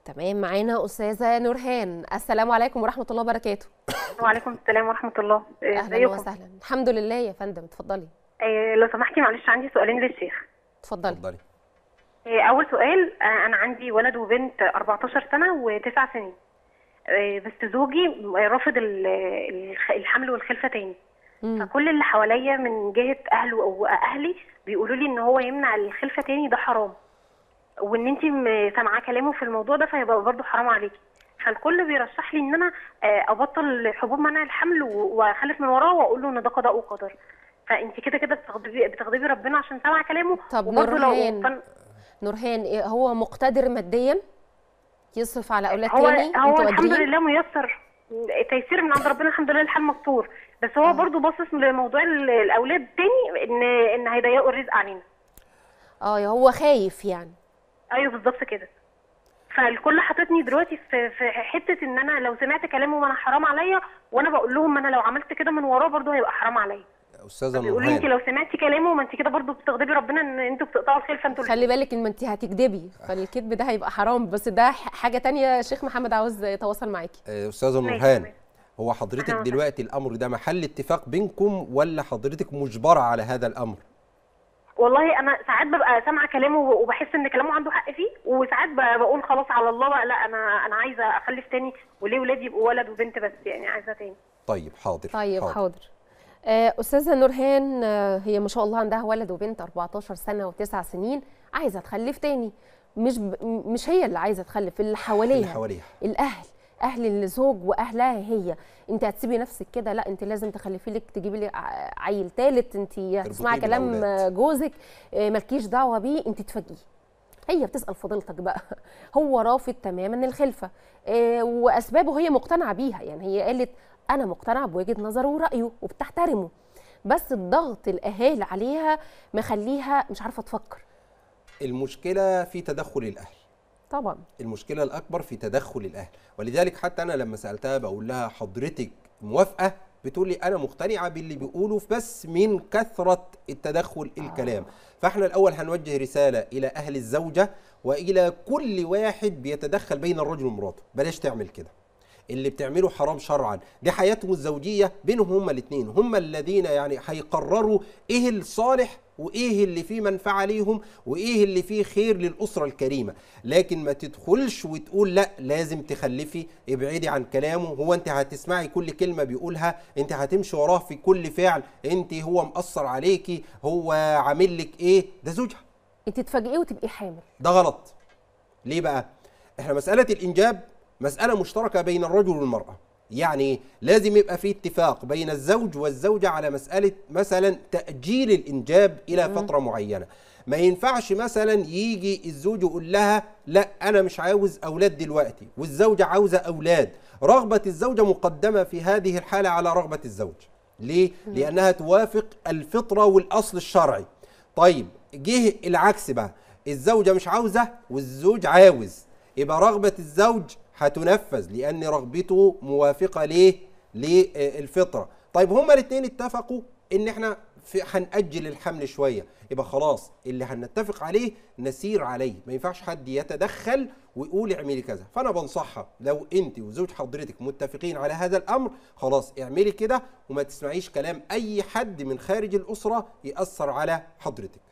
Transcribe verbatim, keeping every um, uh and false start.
تمام. معانا استاذه نورهان. السلام عليكم ورحمه الله وبركاته. وعليكم السلام ورحمه الله. اهلا وسهلا. الحمد لله يا فندم، اتفضلي. إيه لو سمحتي معلش عندي سؤالين للشيخ. اتفضلي. اتفضلي. إيه اول سؤال، انا عندي ولد وبنت أربعتاشر سنه وتسع سنين. إيه بس زوجي رافض الحمل والخلفه تاني. مم. فكل اللي حواليا من جهه اهله واهلي بيقولوا لي ان هو يمنع الخلفه تاني ده حرام، وان انت سامعاه كلامه في الموضوع ده فيبقى برضه حرام عليكي. فالكل بيرشح لي ان انا ابطل حبوب منع الحمل واخلف من وراه واقول له ان ده قضاء وقدر. فانت كده كده بتغضبي بتغضبي ربنا عشان سامعه كلامه. طب نورهان فن... نورهان هو مقتدر ماديا يصرف على اولاد هو تاني؟ هو الحمد لله ميسر، تيسير من عند ربنا الحمد لله، الحال مستور. بس هو آه. برضه باصص لموضوع الاولاد تاني ان ان هيضيقوا الرزق علينا. اه هو خايف يعني. ايوه بالظبط كده. فالكل حاططني دلوقتي في في حته ان انا لو سمعت كلامه انا حرام عليا، وانا بقول لهم انا لو عملت كده من وراه برضه هيبقى حرام عليا. استاذه نورهان بيقولوا لي انت لو سمعتي كلامه ما انت كده برضه بتغضبي ربنا ان انتوا بتقطعوا الخلفه انتوا. خلي بالك ان ما انت هتكذبي فالكذب ده هيبقى حرام، بس ده حاجه ثانيه. شيخ محمد عاوز يتواصل معاكي. استاذه نورهان، هو حضرتك دلوقتي الامر ده محل اتفاق بينكم ولا حضرتك مجبره على هذا الامر؟ والله انا ساعات ببقى سامعه كلامه وبحس ان كلامه عنده حق فيه، وساعات بقول خلاص على الله بقى، لا انا انا عايزه اخلف تاني، وليه ولادي يبقوا ولد وبنت بس، يعني عايزه تاني. طيب حاضر. طيب حاضر, حاضر. آه استاذه نورهان، آه هي ما شاء الله عندها ولد وبنت أربعتاشر سنه وتسع سنين، عايزه تخلف تاني. مش ب... مش هي اللي عايزه تخلف، اللي حواليها اللي حواليها الاهل، اهل الزوج واهلها هي. انت هتسيبي نفسك كده؟ لا، انت لازم تخلفي لك، تجيبي لك عيل ثالث، انت هتسمعي كلام جوزك مالكيش دعوه بيه، انت تفاجئيه. هي بتسال فضيلتك بقى هو رافض تماما الخلفه، واسبابه هي مقتنعه بيها، يعني هي قالت انا مقتنعه بوجهه نظره ورايه وبتحترمه، بس الضغط الاهالي عليها مخليها مش عارفه تفكر. المشكله في تدخل الاهل طبعا. المشكله الاكبر في تدخل الاهل، ولذلك حتى انا لما سالتها بقول لها حضرتك موافقه؟ بتقول لي انا مقتنعه باللي بيقوله بس من كثره التدخل الكلام. فاحنا الاول هنوجه رساله الى اهل الزوجه والى كل واحد بيتدخل بين الرجل ومراته، بلاش تعمل كده. اللي بتعمله حرام شرعا، دي حياتهم الزوجيه بينهم هما الاثنين، هما الذين يعني هيقرروا ايه الصالح وايه اللي فيه منفعه ليهم وايه اللي فيه خير للاسره الكريمه. لكن ما تدخلش وتقول لا لازم تخلفي، ابعدي عن كلامه. هو انت هتسمعي كل كلمه بيقولها، انت هتمشي وراه في كل فعل، انت هو مأثر عليكي، هو عامل لك ايه؟ ده زوجها. انت تفاجئيه وتبقي حامل، ده غلط. ليه بقى؟ احنا مساله الانجاب مسألة مشتركة بين الرجل والمرأة، يعني لازم يبقى في اتفاق بين الزوج والزوجة على مسألة مثلا تأجيل الإنجاب إلى فترة معينة. ما ينفعش مثلا يجي الزوج يقول لها لا أنا مش عاوز أولاد دلوقتي، والزوجة عاوزة أولاد، رغبة الزوجة مقدمة في هذه الحالة على رغبة الزوج. ليه؟ لأنها توافق الفطرة والأصل الشرعي. طيب جه العكس بقى، الزوجة مش عاوزة والزوج عاوز، يبقى رغبة الزوج هتنفذ لأن رغبته موافقة ليه؟ للفطرة. طيب هما الاثنين اتفقوا إن احنا هنأجل الحمل شوية، يبقى خلاص اللي هنتفق عليه نسير عليه، ما ينفعش حد يتدخل ويقول اعملي كذا. فأنا بنصحها لو أنت وزوج حضرتك متفقين على هذا الأمر خلاص اعملي كده، وما تسمعيش كلام أي حد من خارج الأسرة يأثر على حضرتك.